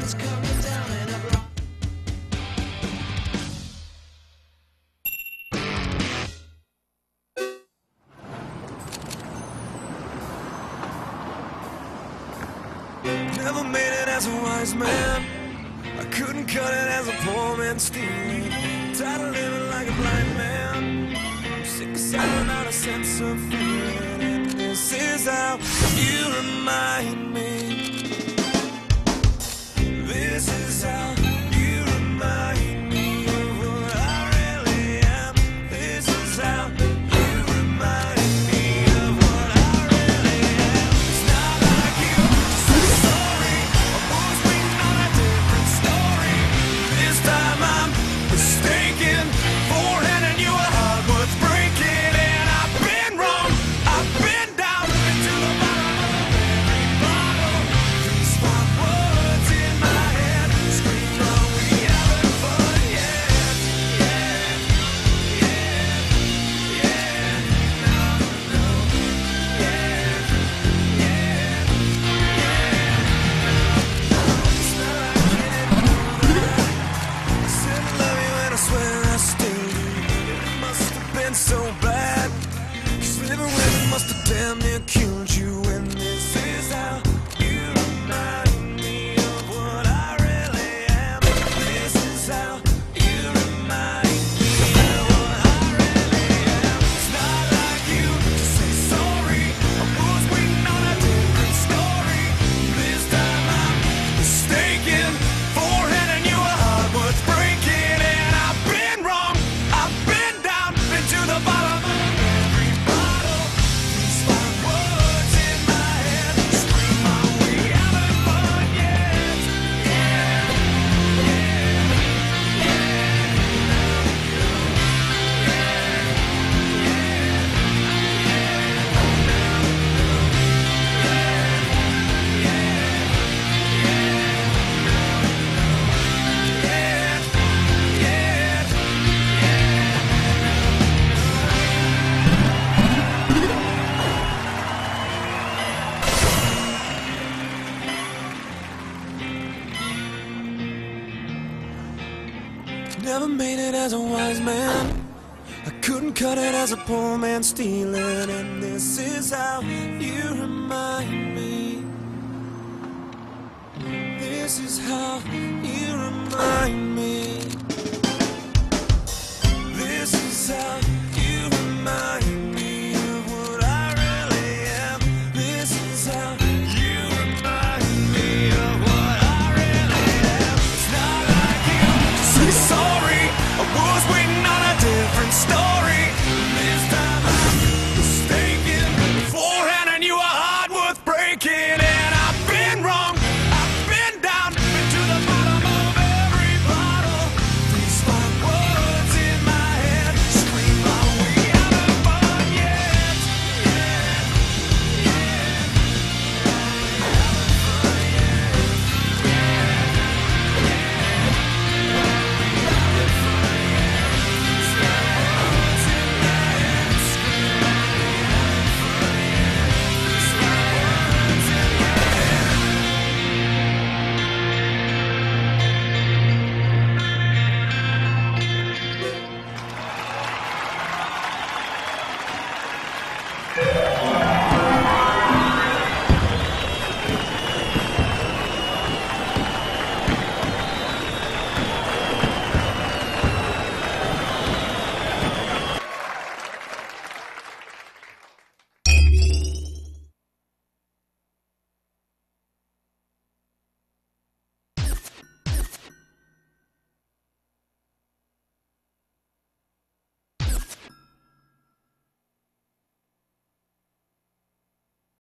Never made it as a wise man. I couldn't cut it as a poor man stealing. Tired of living like a blind man. I'm sick of selling out a sense of feeling. And this is how you remind me. This is how you remind me of what I really am. This is how you remind me of what I really am. It's not like you to say sorry. I was waiting on a different story. This time I'm mistaken for handing you a heart worth breaking. And I've been wrong. I've been down into the bottom of every bottle. These five words in my head scream, "Oh, we haven't fun yet, yet, yet, yet, no, no, yet, yet, yet, no, it's not like I didn't do that. I said I love you and I swear I still do. It must have been so bad. 'Cause living with it must have damn near killed you. And this is how you remind me of what I really am. This is how you remind me of what I really am. It's not like you to say sorry. I was waiting on a different story. This time I'm mistaken for handing you a heart worth breaking. And I've been wrong. I've been down into the bottom of every bottle. These five words in my head scream, "Oh, we haven't fun yet, yet, yet, yet, Never made it as a wise man. I couldn't cut it as a poor man stealing. And this is how you remind me. This is how you remind me